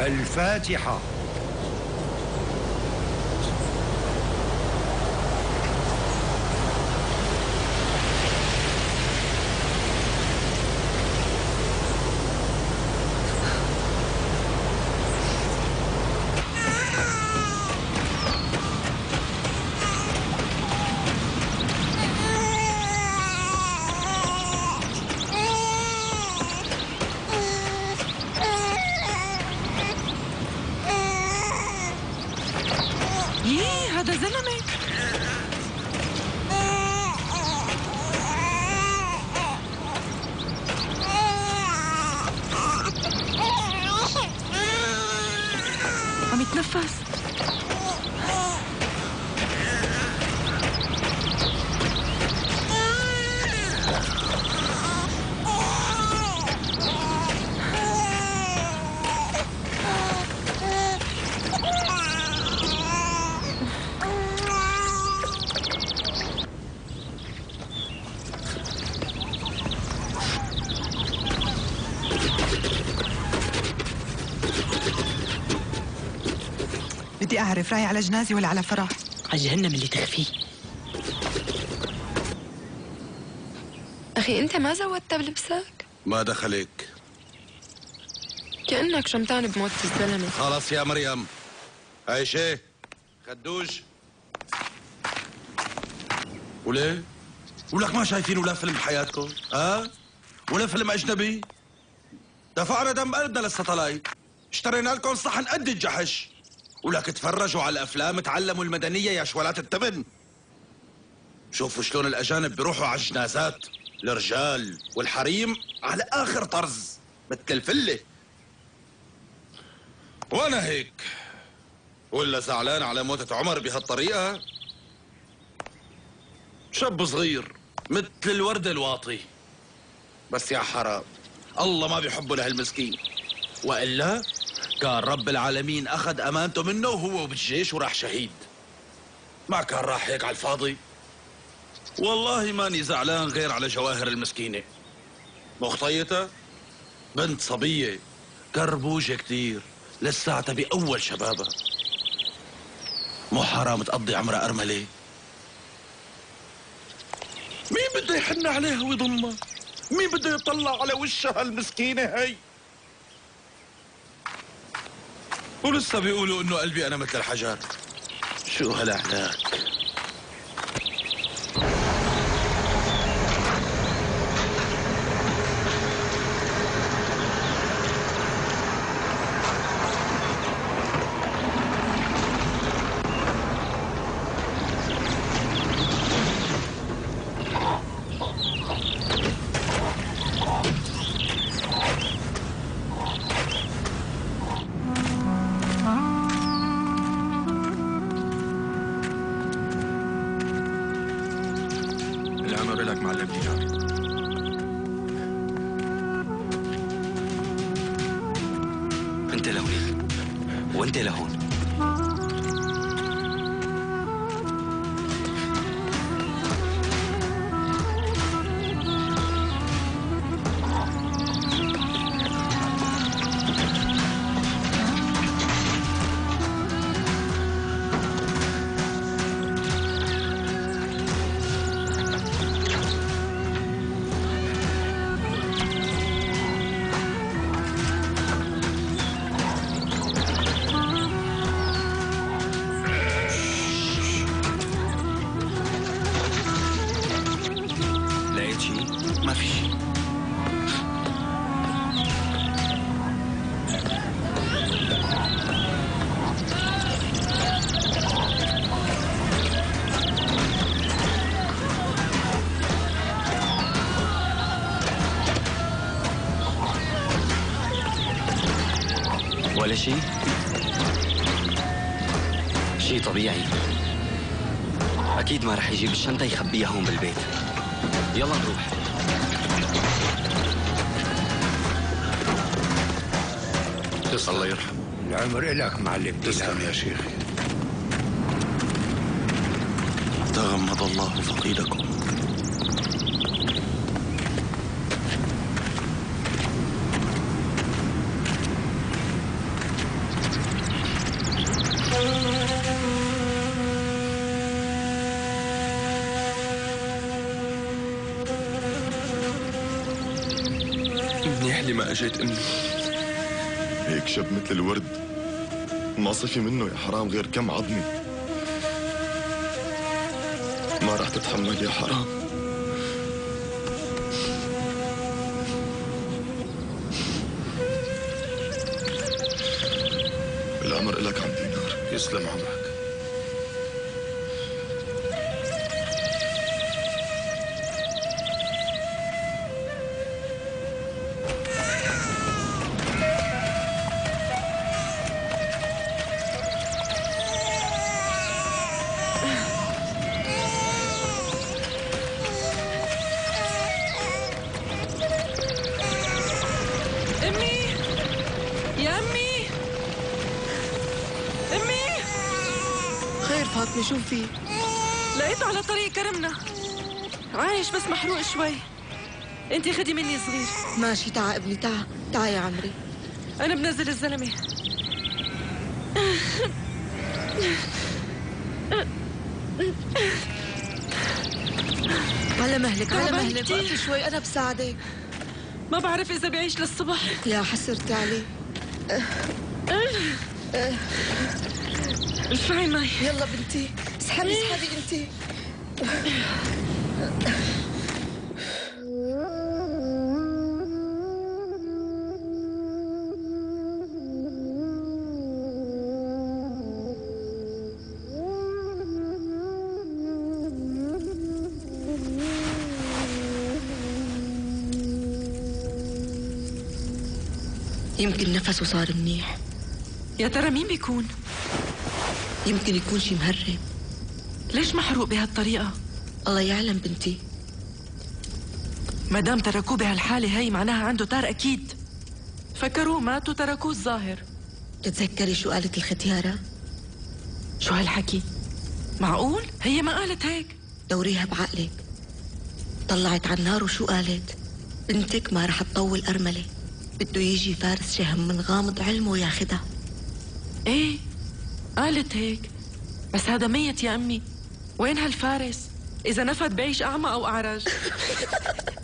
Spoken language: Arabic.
الفاتحة. هذا زلمة. عم يتنفس. بدي أعرف راي على جنازة ولا على فرح؟ على جهنم اللي تخفيه. أخي أنت ما زودتها بلبسك؟ ما دخلك؟ كأنك شمتان بموت الزلمة. خلص يا مريم. عايشة خدوج. وليه؟ ولك ما شايفين ولا فيلم بحياتكم؟ ولا فيلم أجنبي؟ دفعنا دم قلبنا للستلايت، اشترينا لكم صحن قد الجحش، ولك تفرجوا على الأفلام تعلموا المدنية يا شوالات التبن. شوفوا شلون الأجانب بيروحوا على الجنازات، الرجال والحريم على آخر طرز مثل الفلة. وأنا هيك ولا زعلان على موتة عمر بهالطريقة؟ شاب صغير مثل الورد الواطي، بس يا حرام الله ما بيحبه لهالمسكين، وإلا كان رب العالمين أخذ أمانته منه وهو بالجيش وراح شهيد. ما كان راح هيك على الفاضي. والله ماني زعلان غير على جواهر المسكينة، مخطيتة بنت صبية كربوجة كتير لساتها بأول شبابها، مو حرام تقضي عمرها أرملة؟ مين بده يحن عليها ويضمها؟ مين بده يطلع على وشها المسكينة هي؟ ولسه بيقولوا انه قلبي انا مثل الحجر. شو هالأحلاك؟ انت لهونيك وانت لهون. ولا شيء؟ شيء طبيعي. أكيد ما رح يجيب الشنطة يخبيها هون بالبيت. يلا نروح. الله يرحمه. العمر إلك معلم. تسلم يا شيخي. تغمض الله فقيدكم. لي ما اجيت امي. هيك شب مثل الورد ما صفي منه يا حرام غير كم عظمي. ما رح تتحمل يا حرام. الأمر إلك عم دينار. يسلم عمرك. أمي يا أمي أمي خير فاطمة شو في؟ لقيته على طريق كرمنا عايش بس محروق شوي. انتي خدي مني صغير. ماشي تعا ابني تعا يا عمري. أنا بنزل الزلمة. على مهلك على تعبان مهلك، كتير. وقفي شوي أنا بساعدك. ما بعرف إذا بيعيش للصبح. يا حسرتي عليه. ارفعي مي. يلا بنتي اسحبي انتي. يمكن نفسه صار منيح، يا ترى مين بيكون؟ يمكن يكون شي مهرب. ليش محروق بهالطريقة؟ الله يعلم بنتي. ما دام تركوه بهالحالة هي معناها عنده طار أكيد. فكروه مات وتركوه الظاهر. تتذكري شو قالت الختيارة؟ شو هالحكي؟ معقول؟ هي ما قالت هيك. دوريها بعقلك. طلعت على النار وشو قالت؟ بنتك ما رح تطول أرملة، بده يجي فارس شهم من غامض علمه وياخدها. ايه قالت هيك، بس هذا ميت يا أمي. وين هالفارس؟ إذا نفد بعيش أعمى أو أعرج.